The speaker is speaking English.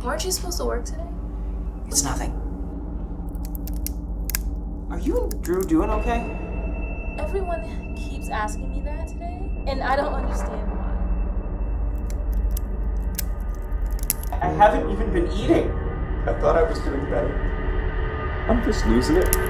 Aren't you supposed to work today? It's nothing. Are you and Drew doing okay? Everyone keeps asking me that today, and I don't understand why. I haven't even been eating. I thought I was doing better. I'm just losing it.